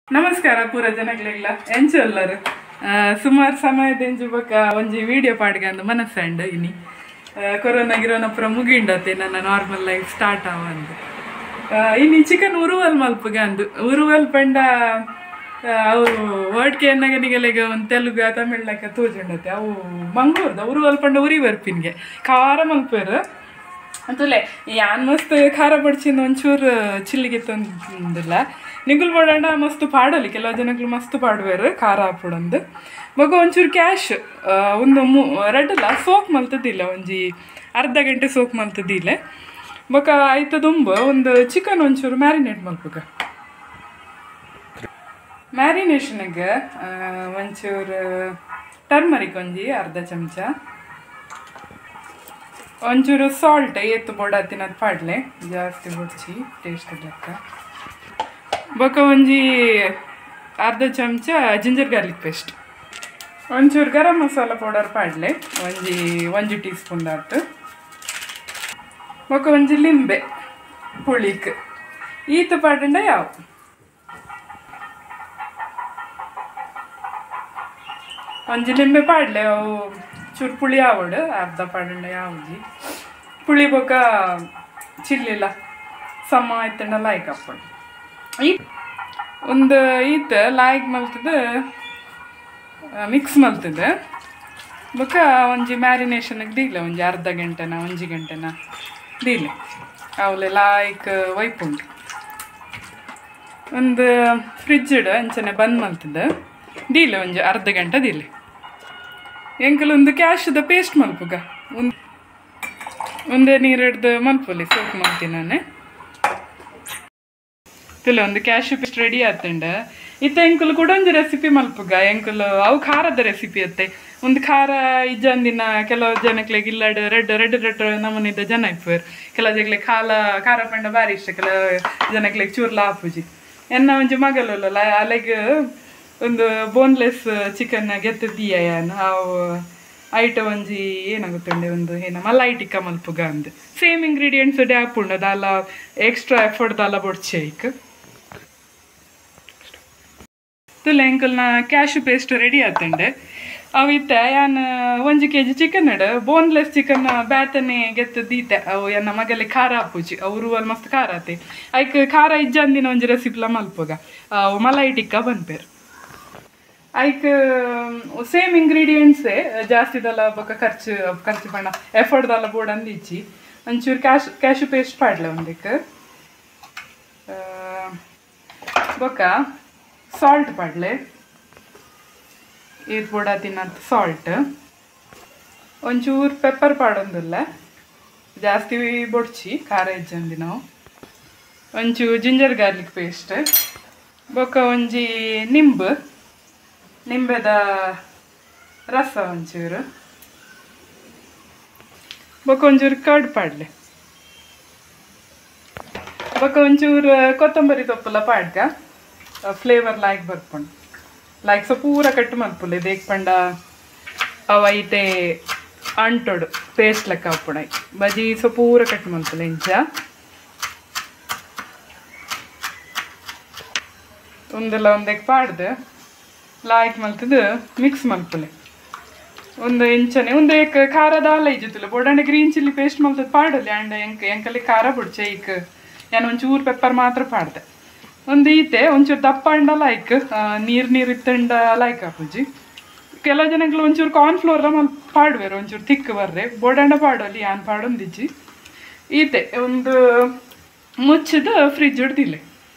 ನಮಸ್ಕಾರ ಪೂರ ಜನಗಳಿಗೆಲ್ಲ ಎಂಚಲ್ಲರು ಸುಮಾರು ಸಮಯದಿಂದ ಒಂಜಿ ವಿಡಿಯೋ ಪಾಡ್ಗಂದು ಮನಸ್ಸಂಡು ಇನಿ ಕೊರೋನಾ ಗಿರೋನ ಪೂರ ಮುಗಿಂಡತ್ತೆ ನನ್ನ ನಾರ್ಮಲ್ ಲೈಫ್ ಸ್ಟಾರ್ಟ್ ಆವಂದು ಇನಿ ಚಿಕನ್ ಉರುವಲ್ ಮಲ್ಪಗಂದು ಉರುವಲ್ ಪಂಡ ಅವು ವರ್ಡ್ಗೆ ಎನ್ನಗನಿಗೆಲೆಗೆ ಒಂದು ತೆಲುಗು ತಮಿಳ್ನಾಗ ತೋಜುಂಡತ್ತೆ ಅವು ಮಂಗಳೂರ್ದ ಉರುವಲ್ ಪಂಡ ಉರಿ ಬರ್ಪಿನ್ಗೆ ಖಾರ ಮಲ್ಪೇರು ಅಂತಲೇ ಯಾನ್ ಮಸ್ತ್ ಖಾರ ಬಡ್ಚಿಂದ ಒಂಚೂರು ಚಿಲ್ಲಿಗೆ ತಂದಿಲ್ಲ ನಿಗುಲ್ ಮಾಡೋಣ ಮಸ್ತ್ ಪಾಡಲಿ ಕೆಲವು ಜನಗಳು ಮಸ್ತ್ ಪಾಡುವರು ಖಾರ ಹಾಪುಡಂದು ಮಗ ಒಂಚೂರು ಕ್ಯಾಶ್ ಒಂದು ರೆಡ್ಡಲ್ಲ ಸೋಕ್ ಮಲ್ತದಿಲ್ಲ ಒಂಜಿ ಅರ್ಧ ಗಂಟೆ ಸೋಕ್ ಮಲ್ತದಿಲ್ಲ ಮಗ ಆಯ್ತು ತುಂಬ ಒಂದು ಚಿಕನ್ ಒಂಚೂರು ಮ್ಯಾರಿನೇಟ್ ಮಲ್ಪಗ ಮ್ಯಾರಿನೇಷನ್ಗೆ ಒಂಚೂರು ಟರ್ಮರಿಕ್ ಒಂಜಿ ಅರ್ಧ ಚಮಚ ಒಂಚೂರು ಸಾಲ್ಟ್ ಎತ್ತು ಬೋಡಾತಿನದು ಪಾಡ್ಲೆ ಜಾಸ್ತಿ ಬಡ್ಚಿ ಟೇಸ್ಟ್ ಲೆಕ್ಕ ಬೊಕ ಒಂಜಿ ಅರ್ಧ ಚಮಚ ಜಿಂಜರ್ ಗಾರ್ಲಿಕ್ ಪೇಸ್ಟ್ ಒಂಚೂರು ಗರಂ ಮಸಾಲ ಪೌಡರ್ ಪಾಡ್ಲೆ ಒಂಜಿ ಟೀ ಸ್ಪೂನ್ ಆಯ್ತು ಬೊಕ ಒಂಜಿ ಲಿಂಬೆ ಪುಳಿಕ್ ಈತ ಪಾಡಂಡ ಯಾವ ಒಂಜಿ ಲಿಂಬೆ ಪಾಡ್ಲೆ ಅವು ಚೂರು ಪುಳಿ ಆವಡು ಅರ್ಧ ಪಾಡಂಡ ಯಾವ್ದು ಪುಳಿ ಬೊಕ ಚಿಲ್ಲಿಲ್ಲ ಸಮ ಆಯ್ತಂಡ ಲಾಯ್ಕ್ ಹಾಕೊಂಡು ಒಂದು ಈತ ಲಾಯ್ಕ್ ಮಲ್ತದ ಮಿಕ್ಸ್ ಮಲ್ತದ ಬೊಕ ಒಂಜಿ ಮ್ಯಾರಿನೇಷನ್ಗೆ ದೀಲೆ ಒಂಜಿ ಅರ್ಧ ಗಂಟೆನ ಒಂಜಿ ಗಂಟೆನ ದೀಲೆ ಅವಲೆ ಲಾಯ್ಕ್ ವೈಪುಂಡು ಒಂದು ಫ್ರಿಜ್ಡ್ ಅಂಚನೆ ಬಂದ್ ಮಲ್ತದ ದೀಲೆ ಒಂಜಿ ಅರ್ಧ ಗಂಟೆ ದೀಲೆ ಎಂಕಲ್ ಒಂದು ಕ್ಯಾಶ್ದ ಪೇಸ್ಟ್ ಮಲ್ಪುಗ ಒಂದೇ ನೀರಿಡ್ದು ಮಲ್ಪಲಿ ಸೋಕ್ ಮಾಡ್ತೀನಿ ನಾನು ತುಲೆ ಒಂದು ಕ್ಯಾಶು ಪೇಸ್ಟ್ ರೆಡಿ ಆತಂಡ ಇತ್ತ ಎಂಕಲ್ ಕೂಡ ಒಂದು ರೆಸಿಪಿ ಮಲ್ಪುಗ ಎಂಕಲ್ ಅವು ಖಾರದ ರೆಸಿಪಿ ಅತ್ತೆ ಒಂದು ಖಾರ ಇಜ್ಜಂದಿನ ಕೆಲವು ಜನಕ್ಲೆಗೆ ಇಲ್ಲಡ್ ರೆಡ್ ನಮನಿದ ಜನ ಇಪ್ಪರು ಕೆಲವು ಜಗ್ಲೆಗೆ ಖಾರ ಪಂಡ ಭಾರಿ ಇಷ್ಟ ಕೆಲವು ಜನಕ್ಲೆಗೆ ಚೂರ್ಲ ಆಪುಜಿ ಎನ್ನ ಒಂಜಿ ಮಗಲಲ್ಲ ಅಲೆಗೆ ಒಂದು ಬೋನ್ಲೆಸ್ ಚಿಕನ್ ಗೆತ್ತದಿಯಾನು ಅವು ಐಟ ಒಂಜಿ ಏನಾಗುತ್ತಂಡೆ ಒಂದು ಮಲೈ ಟಿಕ್ಕ ಮಲ್ಪುಗ ಅಂದು ಸೇಮ್ ಇಂಗ್ರೀಡಿಯೆಂಟ್ಸ್ ಡ್ಯಾಪ್ ಉಂಡು ಅದಲ್ಲ ಎಕ್ಸ್ಟ್ರಾ ಎಫರ್ಟ್ ದಾಲ ಬೊಡ್ಚೇಕ್ ತುಲೆ ಎಂಕಲ್ನ ಕ್ಯಾಶು ಪೇಸ್ಟ್ ರೆಡಿ ಆತಂಡೆ ಅವು ಇತ್ತ ಯಾನು 1 kg ಚಿಕನ್ ಇಡು ಬೋನ್ಲೆಸ್ ಚಿಕನ್ ಬ್ಯಾತನೆ ಗೆತ್ತದೀತೆ ಅವು ಎನ್ನ ಮಗಲೆ ಖಾರ ಹಾಪುಜಿ ಅವರು ಅಲ್ಲಿ ಮಸ್ತ್ ಖಾರ ಆತೆ ಐಕ್ ಖಾರ ಇಜ್ಜಂದಿನ ಒಂಜಿ ರೆಸಿಪಿಲ ಮಲ್ಪುಗ ಅವು ಮಲೈ ಟಿಕ್ಕ ಬಂದ್ಪೇರು ಐಕ್ ಸೇಮ್ ಇಂಗ್ರೀಡಿಯೆಂಟ್ಸೇ ಜಾಸ್ತಿದಲ್ಲ ಬೊಕ ಖರ್ಚು ಬಣ್ಣ ಎಫರ್ಟ್ದಲ್ಲ ಬೋರ್ಡಂದು ಇಚ್ಚಿ ಒಂಚೂರು ಕ್ಯಾಶು ಪೇಸ್ಟ್ ಪಾಡ್ಲೆ ಒಂದಕ್ಕೆ ಬೊಕ ಸಾಲ್ಟ್ ಪಾಡ್ಲೆ ಇದು ಬೋಡ ತಿನ್ನಂತ ಸಾಲ್ಟ್ ಒಂಚೂರು ಪೆಪ್ಪರ್ ಪಾಡೊಂದಿಲ್ಲ ಜಾಸ್ತಿ ಬೊಡ್ಚಿ ಖಾರ ಇಜ್ಜಂದಿ ನಾವು ಒಂಚೂರು ಜಿಂಜರ್ ಗಾರ್ಲಿಕ್ ಪೇಸ್ಟ್ ಬೊಕ ಒಂಜಿ ನಿಂಬೆದ ರಸ ಒಂಚೂರು ಬೊಕ ಒಂಚೂರು ಕರ್ಡ್ ಪಾಡ್ಲೆ ಬೊಕ ಒಂಚೂರು ಕೊತ್ತಂಬರಿ ಸೊಪ್ಪುಲ ಪಾಡ್ಗ ಫ್ಲೇವರ್ ಲಾಯ್ಕ್ ಬರ್ಪುಂಡು ಲಾಯ್ಕ್ ಸೊ ಪೂರ ಕಟ್ಟು ಮಲ್ಪುಲ್ಲೆ ದೇಕ್ ಪಂಡ ಅವೈತೆ ಅಂಟೋಡು ಪೇಸ್ಟ್ ಲೆಕ್ಕ ಹಾಪುಡೈ ಬಜಿ ಸೊ ಪೂರ ಕಟ್ಟು ಮಲ್ಪುಲ್ಲೆ ಇಂಚ ಒಂದಕ್ಕೆ ಪಾಡ್ದು ಲಾಯ್ಕ್ ಮಲ್ತದು ಮಿಕ್ಸ್ ಮಲ್ಪುಲೆ ಒಂದು ಇಂಚನೆ ಒಂದು ಖಾರ ದಾಲ ಇಜ್ಜುತ್ತಲ್ಲ ಬೋಡಂಡೆ ಗ್ರೀನ್ ಚಿಲ್ಲಿ ಪೇಸ್ಟ್ ಮಲ್ತದ್ದು ಪಾಡಲಿ ಅಂಡ್ ಎಂಕಲ್ಲಿ ಖಾರ ಬಿಡ್ಚೆ ಈಗ ನಾನು ಒಂಚೂರು ಪೆಪ್ಪರ್ ಮಾತ್ರ ಪಾಡ್ದೆ ಒಂದು ಈತೆ ಒಂಚೂರು ದಪ್ಪ ಅಂಡ ಲಾಯ್ಕ್ ನೀರು ಇತ್ತಂಡ ಲಾಯ್ಕ್ ಹಾಪುಜಿ ಕೆಲವು ಜನಗಳು ಒಂಚೂರು ಕಾರ್ನ್ಫ್ಲೋರ್ ಪಾಡುವೇರು ಒಂಚೂರು ತಿಕ್ಕ ಬರ್ರೆ ಬೋಡಂಡ ಪಾಡೋಲಿ ಯಾನ್ ಪಾಡೊಂದಿಜ್ಜಿ ಈತೆ ಒಂದು ಮುಚ್ಚಿದ ಫ್ರಿಜ್ ಹಿಡ್ದಿಲ್ಲ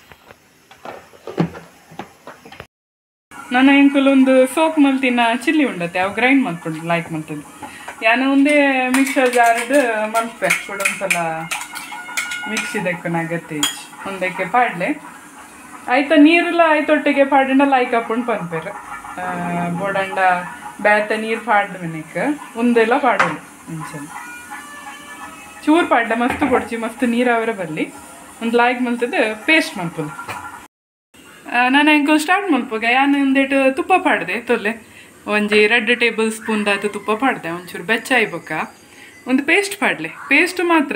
ನಾನು ಎಂಕಲ್ ಒಂದು ಸೋಕ್ ಮಲ್ತಿನ ಚಿಲ್ಲಿ ಉಂಡತ್ತೆ ಅವು ಗ್ರೈಂಡ್ ಮಲ್ಕೊಂಡು ಲಾಯ್ಕ್ ಮಲ್ತದ್ದು ಯಾನು ಒಂದೇ ಮಿಕ್ಸರ್ ಜಾರ್ದು ಮಲ್ಪೆ ಕೂಡ ಒಂದ್ಸಲ ಮಿಕ್ಸಿದಕ್ಕೆ ನಗತ್ತೆ ಒಂದಕ್ಕೆ ಪಾಡ್ಲೆ ಆಯ್ತಾ ನೀರೆಲ್ಲ ಆಯ್ತೊಟ್ಟಿಗೆ ಪಾಡಂಡ ಲಾಯ್ಕ್ ಹಾಕೊಂಡು ಪನ್ಪೇರು ಬೋಡಂಡ ಬ್ಯಾತ ನೀರು ಪಾಡ್ದ ಮನೆಗೆ ಒಂದೆಲ್ಲ ಪಾಡೋದು ಮುಂಚೆ ಚೂರು ಪಾಡ್ಡ ಮಸ್ತ್ ಕೊಡ್ಚಿ ಮಸ್ತ್ ನೀರಾವರೆ ಬರಲಿ ಒಂದು ಲಾಯ್ಕ್ ಮಲ್ತದ್ದು ಪೇಸ್ಟ್ ಮಲ್ಪದು ನಾನು ಹೆಂಗೆ ಸ್ಟಾರ್ಟ್ ಮಲ್ಪುಗ ಯಾನು ಒಂದೇಟು ತುಪ್ಪ ಪಾಡ್ದೆ ತೊಲ್ಲೆ ಒಂಜಿ 2 ಟೇಬಲ್ ಸ್ಪೂನ್ ದಾತು ತುಪ್ಪ ಪಾಡ್ದೆ ಒಂಚೂರು ಬೆಚ್ಚ ಆಯ್ಬೊಕ್ಕ ಒಂದು ಪೇಸ್ಟ್ ಪಾಡ್ಲೆ ಪೇಸ್ಟ್ ಮಾತ್ರ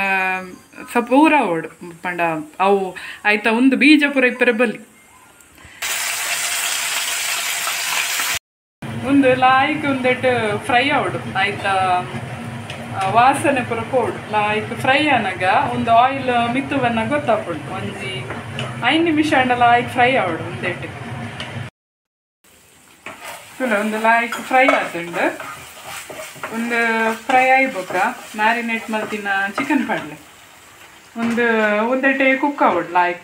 ಸ್ವಲ್ಪ ಊರ ಓಡು ಪಂಡ ಅವು ಆಯ್ತಾ ಒಂದು ಬೀಜ ಪೂರ ಇಪ್ಪರೆ ಬಲ್ಲಿ ಒಂದು ಲಾಯ್ಕ್ ಒಂದೆಟ್ಟು ಫ್ರೈ ಆವಡು ಆಯ್ತಾ ವಾಸನೆ ಪೂರ ಪೋಡು ಲಾಯ್ಕ್ ಫ್ರೈ ಅನ್ನಾಗ ಒಂದು ಆಯಿಲ್ ಮಿತ್ತುವನ್ನ ಗೊತ್ತಾಪುಂಡು ಒಂಜಿ 5 ನಿಮಿಷ ಅಂಡ ಲಾಯ್ಕ್ ಫ್ರೈ ಆವಡು ಒಂದೆಟ್ಟು ಒಂದು ಲಾಯ್ಕ್ ಫ್ರೈ ಆತುಂಡು ಒಂದು ಫ್ರೈ ಆಯ್ಬೋಕ ಮ್ಯಾರಿನೇಟ್ ಮಲ್ತಿನ ಚಿಕನ್ ಪಡ್ಲೆ ಒಂದೆಟ್ಟೆ ಕುಕ್ ಆವಡು ಲಾಯ್ಕ್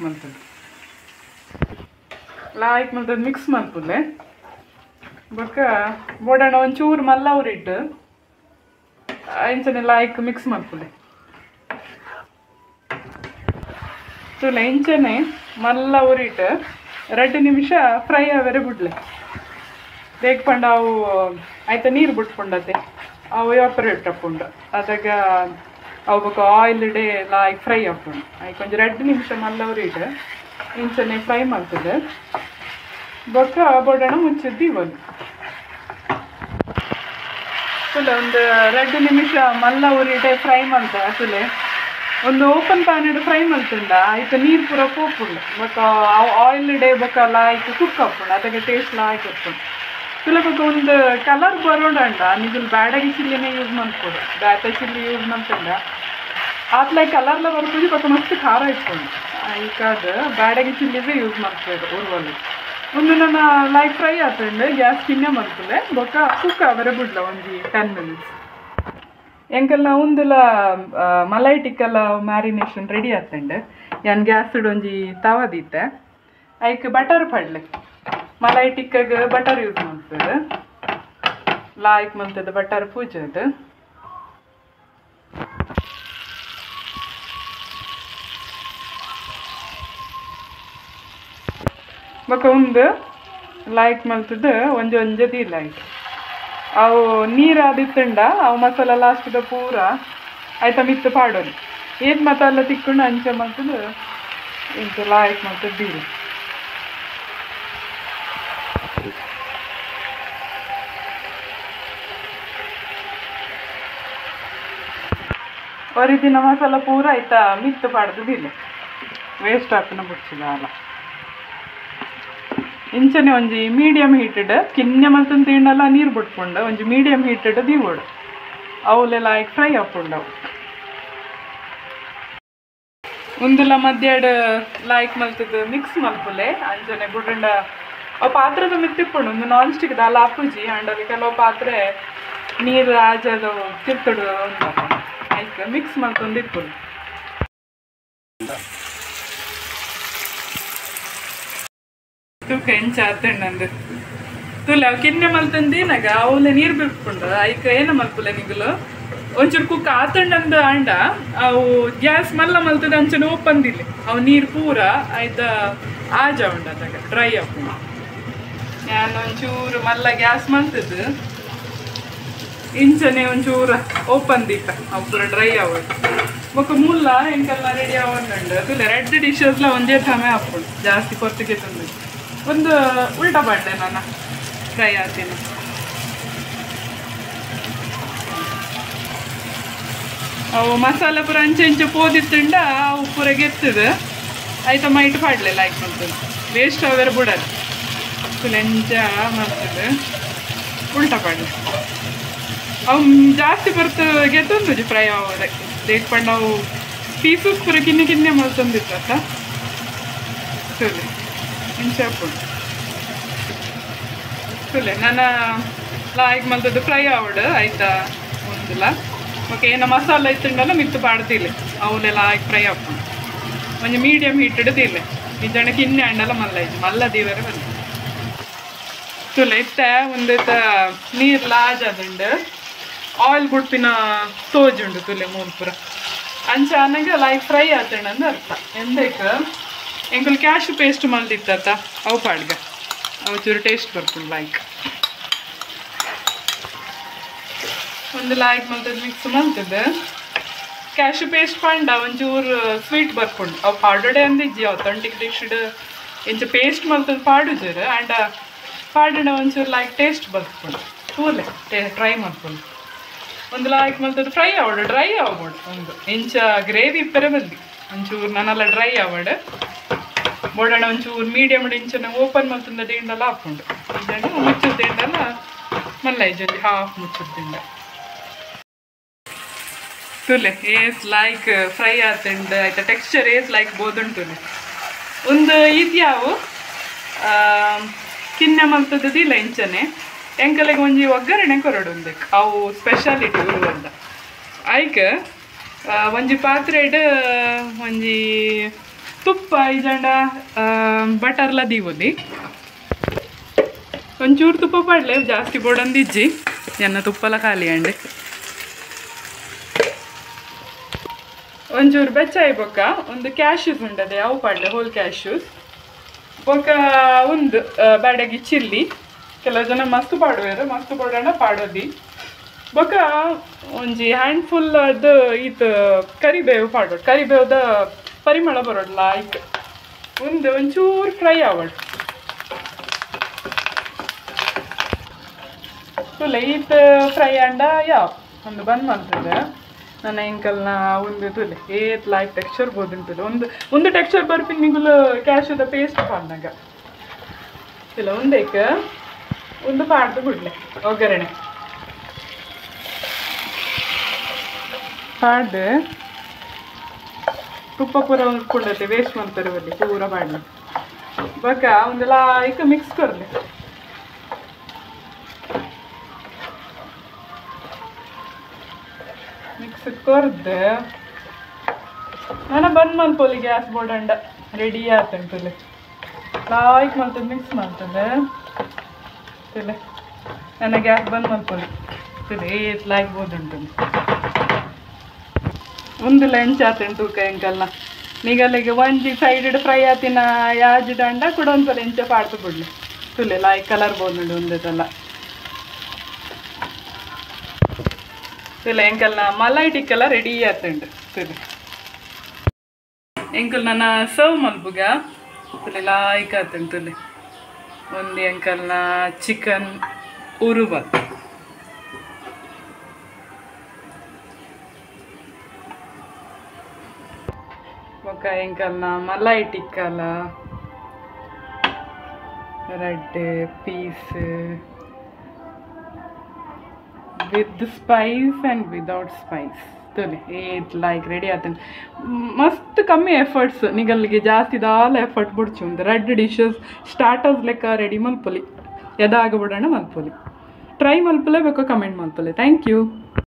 ಮಲ್ತದ್ದು ಮಿಕ್ಸ್ ಮಲ್ಪುಲೆ ಬೊಕ್ಕ ಬೋಡಣ ಒಂಚೂರು ಮಲ್ಲ ಉರಿಟ್ಟು ಇಂಚನೆ ಲಾಯ್ಕ್ ಮಿಕ್ಸ್ ಮಲ್ಪುಲೆ ತುಲೆ ಇಂಚನೆ ಮಲ್ಲ ಉರಿಟ್ಟು 2 ನಿಮಿಷ ಫ್ರೈ ಆವರೆ ಬಿಡ್ಲೆ ಬೇಗ ಪಂಡ ಅವು ಆಯ್ತಾ ನೀರು ಬಿಟ್ಕೊಂಡತೆ ಅವು ಎವಾಪರೇಟ್ ಹಾಕೊಂಡು ಅದಾಗ ಅವು ಬೊಕ್ಕ ಆಯಿಲ್ ಡೇ ಲಾಯ್ಕ್ ಫ್ರೈ ಹಾಕೊಂಡು ಆಯ್ತು ಕೊಂಚ 2 ನಿಮಿಷ ಮಲ್ಲ ಉರಿಟ್ಟು ಇಂಚನೆ ಫ್ರೈ ಮಾಡ್ತದೆ ಬೊಕ್ಕ ಬೋಡಣ ಮುಚ್ಚಿದ್ದು ಇವನು ತುಲೆ ಒಂದು 2 ನಿಮಿಷ ಮಲ್ಲ ಉರಿಟೆ ಫ್ರೈ ಮಾಡ್ದೆ ಅಸಲೆ ಒಂದು ಓಪನ್ ಪ್ಯಾನ್ ಇಡು ಫ್ರೈ ಮಾಡ್ತುಂಡ ಆಯ್ತು ನೀರು ಪೂರ ಪೋಪುಂಡು ಬೊಕ್ಕ ಆಯಿಲ್ ಡೇ ಬೊಕ್ಕ ಲಾಯ್ಕ್ ಕುಕ್ ಹಾಕೊಂಡು ಅದಕ್ಕೆ ಟೇಸ್ಟ್ ಲಾಯ್ಕ್ ಹಾಕೊಂಡು ತುಲೆ ಬೊಕ್ಕ ಒಂದು ಕಲರ್ ಬರೋಡಂಡ ನಿಜಲ್ ಬ್ಯಾಡಗಿ ಚಿಲ್ಲಿನೇ ಯೂಸ್ ಮಾಡ್ಕೊಡು ಬ್ಯಾತ ಚಿಲ್ಲಿ ಯೂಸ್ ಮಾಡ್ತಂಡ ಆತ್ಲಾಯ್ ಕಲರ್ಲ ಬರ್ಬೋದು ಬೊಕ್ಕ ಮಸ್ತ್ ಖಾರ ಇಟ್ಕೊಂಡು ಈಗಾದ ಬ್ಯಾಡಗಿ ಚಿಲ್ಲಿಗೆ ಯೂಸ್ ಮಾಡ್ಬೋದು ಉರ್ವಲ್ಲಿ ಒಂದು ನನ್ನ ಲೈಕ್ ಫ್ರೈ ಆತಂಡು ಗ್ಯಾಸ್ ಕಿನ್ನೆ ಮಾಡ್ತಲೆ ಬೊಕ್ಕ ಕುಕ್ ಅವರೆ ಬಿಡ್ಲ ಒಂಜಿ 10 ಮಿನಿಟ್ಸ್ ಎಂಕಲ್ನ ಉಂದುಲ ಮಲೈ ಟಿಕ್ಕಲ ಮ್ಯಾರಿನೇಷನ್ ರೆಡಿ ಆತಂಡು ಯಾನ್ ಗ್ಯಾಸ್ ಒಂಜಿ ತವ ದೀತೆ ಐಕ್ ಬಟರ್ ಪಡ್ಲೆ ಮಲೈ ಟಿಕ್ಕಗೆ ಬಟರ್ ಯೂಸ್ ಮಾಡ್ತದೆ ಲಾಯ್ಕ್ ಮಲ್ತದ ಬಟರ್ ಪೂಜದು ಬೊಕ್ಕ ಒಂದು ಲಾಯ್ಕ್ ಮಲ್ತದ ಒಂಜೊಂಜದಿ ಲಾಯ್ಕ್ ಅವು ನೀರು ಆದಿತ್ತಂಡ ಅವು ಮಸಾಲ ಲಾಸ್ಟ್ದ ಪೂರ ಆಯ್ತಾ ಮಿತ್ತು ಪಾಡೋದು ಏನು ಮಸಾಲ ತಿಕ್ಕೊಂಡು ಅಂಚೆ ಮಲ್ತದ ಇಂಚ ಲಾಯ್ಕ್ ಮಲ್ತದ ಬೀರು ಒರಿಜಿನ ಮಸಾಲ ಪೂರ ಆಯ್ತಾ ಮಿತ್ತು ಪಾಡ್ದು ಬೀಲೆ ವೇಸ್ಟ್ ಹಾಕೋಣ ಬಿಡ್ಸಿದ ಅಲ್ಲ ಇಂಚನೆ ಒಂಜಿ ಮೀಡಿಯಮ್ ಹೀಟೆಡ್ ಕಿನ್ನೆ ಮಲ್ತಂದು ತಿಂಡಲ್ಲ ನೀರು ಬಿಟ್ಕೊಂಡು ಒಂಜಿ ಮೀಡಿಯಮ್ ಹೀಟೆಡ್ ದೀವೋಡು ಅವಲೆಲ್ಲ ಲಾಯ್ಕ್ ಫ್ರೈ ಹಾಕೊಂಡವು ಒಂದುಲ ಮಧ್ಯಾಡ್ ಲಾಯ್ಕ್ ಮಲ್ತದ್ದು ಮಿಕ್ಸ್ ಮಲ್ಪುಲೆ ಅಂಚನೆ ಬುಡಂಡ ಅವು ಪಾತ್ರದ ಮಿತ್ತಿಪ್ಪುಂಡು ಒಂದು ನಾನ್ ಸ್ಟಿಕ್ ದಾಲ ಅಪ್ಪುಜಿ ಅಂಡಲ್ಲಿ ಕೆಲವು ಪಾತ್ರೆ ನೀರು ಆಜದು ತಿರ್ತಡು ಒಂದು ಆಯ್ತು ಮಿಕ್ಸ್ ಮಲ್ತೊಂದು ಇಪ್ಪುಂಡು ತೂಕ ಎಂಚ ಆತಣ್ಣಂದು ತುಲೆ ಅವು ಕಿನ್ನೆ ಮಲ್ತಂದಿನಾಗ ಅವಲೆ ನೀರು ಬಿಟ್ಕೊಂಡು ಐಕ ಏನ ಮಲ್ಪುಲೆ ನಿಗಲು ಒಂಚೂರು ಕುಕ್ಕ ಆತಂಡಂದು ಅಂಡ ಅವು ಗ್ಯಾಸ್ ಮಲ್ಲ ಮಲ್ತದ ಅಂಚನೆ ಓಪಂದಿಲ್ಲ ಅವು ನೀರು ಪೂರ ಆಯ್ತಾ ಆಜ ಉಂಡು ಅದಾಗ ಡ್ರೈ ಹಾಕೊಂಡು ನಾನು ಒಂಚೂರು ಮಲ್ಲ ಗ್ಯಾಸ್ ಮಲ್ತದ್ದು ಇಂಚನೆ ಒಂಚೂರು ಓಪನ್ ದಿತ್ತ ಅವು ಪೂರ ಡ್ರೈ ಆಗೋದು ಬೊಕ್ಕ ಮುಲ್ಲ ಎಂಕಲ್ಲ ರೆಡಿ ಆಗೊಂಡು ತುಲೆ 2 ಡಿಶಸ್ಲ ಒಂದೇ ಸಮಯ ಹಾಕೊಂಡು ಜಾಸ್ತಿ ಕೊತ್ತಿಗೆ ತಂದು ಒಂದು ಉಲ್ಟಾ ಬಾಡ್ಲೆ ನಾನು ಫ್ರೈ ಆತೀನಿ ಅವು ಮಸಾಲ ಪೂರ ಅಂಚೆ ಇಂಚೆ ಪೋದಿತ್ತಂಡ ಅವು ಪೂರ ಗೆತ್ತದು ಆಯ್ತಾ ಮೈಟ್ ಪಾಡ್ಲೆ ಲಾಯ್ಕ್ ಮಾಡ್ತದೆ ವೇಸ್ಟ್ ಅವರ ಬಿಡೋದು ಫುಲ್ ಎಂಚ ಮಾಡ್ತದೆ ಉಲ್ಟಾ ಪಾಡ್ಲೆ ಅವು ಜಾಸ್ತಿ ಬರ್ತು ಗೆತ್ತಂದು ಫ್ರೈ ಆಗೋದೆ ದೇಕ್ಪಂಡು ಅವು ಪೀಸಸ್ ಪೂರ ಕಿನ್ನೆ ಮಾಡ್ತಂದಿತ್ತ ಸರಿ ಇಂಚಾಪುಂಡು ತುಲೆ ನಾನು ಲಾಯ್ಕ್ ಮಲ್ತದ್ದು ಫ್ರೈ ಆವಡು ಆಯ್ತಾ ಒಂದಿಲ್ಲ ಓಕೆ ಏನ ಮಸಾಲ ಇತ್ತಂಡಲ್ಲ ಮಿತ್ತು ಪಾಡ್ತಿಲ್ಲ ಅವಲೆಲ್ಲ ಲಾಯ್ಕ್ ಫ್ರೈ ಹಾಕೊಂಡು ಒಂಜಿ ಮೀಡಿಯಮ್ ಹೀಟ್ ಇಡದಿಲ್ಲ ನಿಜಾಣ ಕಿನ್ನೆ ಅಂಡಲ್ಲ ಮಲ್ಲ ಇದು ಮಲ್ಲ ದೀವರೆ ಬಂದು ತುಲೆ ಇತ್ತ ಒಂದು ನೀರು ಲಾಜ್ ಅದುಂಡು ಆಯಿಲ್ ಗುಡ್ಪಿನ ತೋಜುಂಡು ತುಲೆ ಮೂಲ್ಪುರ ಅಂಚ ಅನ್ನಂಗೆ ಲಾಯ್ಕ್ ಫ್ರೈ ಆತಂಡು ಅರ್ಥ ಎಂದಕ್ಕೆ ಎಂಕಲ್ ಕ್ಯಾಶು ಪೇಸ್ಟ್ ಮಲ್ದಿತ್ತ ಅವು ಪಾಡ್ಗ ಅವು ಚೂರು ಟೇಸ್ಟ್ ಬರ್ಕೊಂಡು ಲಾಯ್ಕ್ ಒಂದು ಲಾಯ್ಕ್ ಮಲ್ತದ್ದು ಮಿಕ್ಸ್ ಮಲ್ತದ್ದು ಕ್ಯಾಶು ಪೇಸ್ಟ್ ಪಂಡ ಒಂಚೂರು ಸ್ವೀಟ್ ಬರ್ಕೊಂಡು ಅವು ಪಾಡೋಡೆ ಅಂದಿಜ್ಜಿ ಅಥೆಂಟಿಕ್ ಡಿಶ್ಡ್ ಇಂಚ ಪೇಸ್ಟ್ ಮಲ್ತದ್ದು ಪಾಡುಜರು ಆ್ಯಂಡ್ ಪಾಡೋಣ ಒಂಚೂರು ಲಾಯ್ಕ್ ಟೇಸ್ಟ್ ಬರ್ಕೊಂಡು ಕೂಲೆ ಟ್ರೈ ಮಾಡ್ಕೊಂಡು ಒಂದು ಲಾಯ್ಕ್ ಮಲ್ತದ್ದು ಫ್ರೈ ಆವಡು ಡ್ರೈ ಆವಡು ಒಂದು ಇಂಚ ಗ್ರೇವಿ ಇಪ್ಪರೆ ಬಂದು ಒಂಚೂರು ನಾನೆಲ್ಲ ಡ್ರೈ ಆವಡು ಬೋಡಣ ಒಂಚೂರು ಮೀಡಿಯಮ್ ಇಂಚನ ಓಪನ್ ಮಲ್ತಂದ ದಿಂಡಲ್ಲ ಹಾಕೊಂಡು ಮುಚ್ಚದ ದಿಂಡಲ್ಲ ಮಲ್ಲ ಇಜೊಂದು ಹಾಫ್ ಮುಚ್ಚುತ್ತಿಂದ ತುಲೆ ಏಸ್ ಲೈಕ್ ಫ್ರೈ ಆತಂಡು ಆಯ್ತಾ ಟೆಕ್ಸ್ಚರ್ ಏಸ್ ಲೈಕ್ ಬೋದುಂಟುಲೆ ಒಂದು ಇದ್ಯಾವು ಕಿನ್ನೆ ಮಲ್ತದಿಲ್ಲ ಇಂಚನೆ ಎಂಕಲೆಗೆ ಒಂಜಿ ಒಗ್ಗರಣೆ ಕೊರಡುಂದಕ್ಕೆ ಅವು ಸ್ಪೆಷಾಲಿಟಿ ಉರುವಂದ ಆಯ್ಕೆ ಒಂಜಿ ಪಾತ್ರೆಡ್ ಒಂಜಿ ತುಪ್ಪ ಇಜಂಡ ಬಟರ್ಲ ದೀವೊಲಿ ಒಂಚೂರು ತುಪ್ಪ ಪಡ್ಲೆ ಜಾಸ್ತಿ ಬೋಡಂದಿಜ್ಜಿ ಎನ್ನ ತುಪ್ಪಲ ಖಾಲಿ ಅಂಡೆ ಒಂಚೂರು ಬೆಚ್ಚಾಯಿ ಬೊಕ್ಕ ಒಂದು ಕ್ಯಾಶ್ಯೂಸ್ ಉಂಟದೆ ಅವು ಪಡ್ಲೆ ಹೋಲ್ ಕ್ಯಾಶ್ಯೂಸ್ ಬೊಕ್ಕ ಒಂದು ಬ್ಯಾಡಗಿ ಚಿಲ್ಲಿ ಕೆಲವು ಜನ ಮಸ್ತ್ ಪಾಡುವೆರು ಮಸ್ತ್ ಪಡೋಣ ಪಾಡೋದಿ ಬೊಕ್ಕ ಒಂಜಿ ಹ್ಯಾಂಡ್ಫುಲ್ ಅದು ಇದು ಕರಿಬೇವು ಪಾಡೋಡು ಕರಿಬೇವುದ ಪರಿಮಳ ಬರೋಡ್ಲ ಲೈಕ್ ಒಂಚೂರು ಫ್ರೈ ಆವಡು ಲೈಟ್ ಫ್ರೈ ಅಂಡ ಯಾವ ಒಂದು ಬಂದ್ ಮಾಡ್ತದೆ ನನ್ನ ಎಂಕಲ್ನ ಒಂದು ತುಲೆ ಏತ್ ಲೈಕ್ ಟೆಕ್ಸ್ಚರ್ ಬೋದುಂಟು ಒಂದು ಟೆಕ್ಸ್ಚರ್ ಬರ್ಪಿನ ನಿಗುಲು ಕ್ಯಾಶುದ ಪೇಸ್ಟ್ ಪಾಡ್ನಾಗ ಇಲ್ಲ ಒಂದೇಕ ಒಂದು ಪಾಡ್ದು ಬಿಡ್ಲೆ ಒಗ್ಗರಣೆ ಪಾಡ್ದು ತುಪ್ಪ ಪೂರ ಉಳ್ಕೊಂಡತ್ತೆ ವೇಸ್ಟ್ ಮಾಡ್ತಾರೆ ಬಲ್ಲಿ ಪೂರ ಪಾಡ್ಲಿ ಬೊಕ್ಕ ಒಂದು ಲೈಕ್ ಮಿಕ್ಸ್ ಕೊರ್ಲಿ ಮಿಕ್ಸ್ ಕೊರ್ದು ನಾನು ಬಂದ್ ಮಲ್ಪೋಲಿ ಗ್ಯಾಸ್ ಬೋರ್ಡ್ ರೆಡಿ ಆತಂಟುಲೆ ಲಾಯ್ಕ್ ಮಾಡ್ತದೆ ಮಿಕ್ಸ್ ಮಾಡ್ತದೆ ತಿಲೆ ನನ್ನ ಗ್ಯಾಸ್ ಬಂದ್ ಮಲ್ಪೋಲಿ ತಿಲೆ ಏತ್ ಲಾಯ್ಕ್ ಬೋದುಂಟು ಒಂದು ಲಂಚ್ ಆತಂಟು ಎಂಕಲ್ನ ನಿಗಲ್ಲಿಗೆ ಒಂಜಿ ಸೈಡ್ ಫ್ರೈ ಆತಿನ ಯಾಜ್ ದಂಡ ಕೂಡ ಒಂದ್ಸಲ ಎಂಚ ಪಾಡ್ತು ಬಿಡ್ಲಿ ತುಲೆ ಲಾಯ್ಕ್ ಕಲರ್ ಬೋದುಂಡು ಒಂದೆಲ್ಲ ತುಲೆ ಎಂಕಲ್ನ ಮಲೈ ಟಿಕ್ಕೆಲ್ಲ ರೆಡಿ ಆತಂಡು ತುಲೆ ಎಂಕಲ್ ನನ್ನ ಸರ್ವ್ ಮಲ್ಪುಗ ತುಲೆ ಲಾಯ್ಕ್ ಆತಂಡು ತುಲೆ ಒಂದು ಎಂಕಲ್ನ ಚಿಕನ್ ಉರುವಲ್ ఒక ఎంకల్న మలై టిక్కల red piece with spice and without spice ತೋಲಿ ಏತ್ ಲೈಕ್ ರೆಡಿ ಆತಂದು ಮಸ್ತ್ ಕಮ್ಮಿ ಎಫರ್ಟ್ಸ್ ನಿಗಲ್ಲಿಗೆ ಜಾಸ್ತಿ ದಾಲ ಎಫರ್ಟ್ ಬಿಡ್ಚು ಒಂದು ರೆಡ್ ಡಿಶಸ್ ಸ್ಟಾರ್ಟರ್ಸ್ ಲೆಕ್ಕ ರೆಡಿ ಮಲ್ಪೊಲಿ ಎದಾಗ ಬಿಡೋಣ ಮಲ್ಪೊಲಿ ಟ್ರೈ ಮಲ್ಪಲೆ ಬೇಕೋ ಕಮೆಂಟ್ ಮಲ್ಪೊಲಿ ಥ್ಯಾಂಕ್ ಯು